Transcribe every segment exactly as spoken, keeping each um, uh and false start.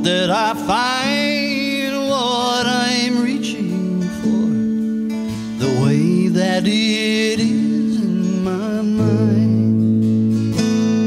that I find what I'm reaching for, the way that it is in my mind.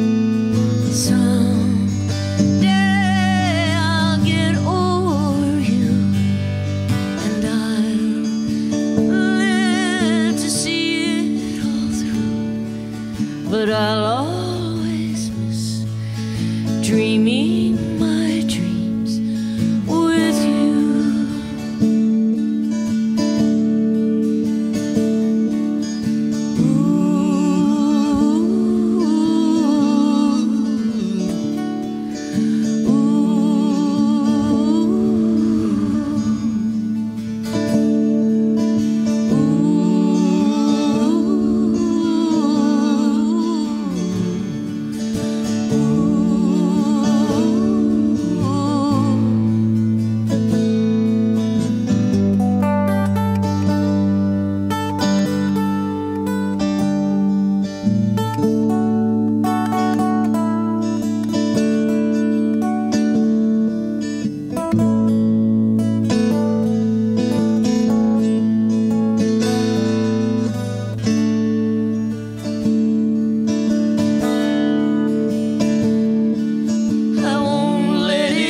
Someday I'll get over you, and I'll live to see it all through. But I'll always miss dreaming my dreams with you.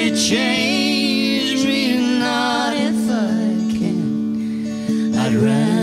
Change me not if I can. I'd rather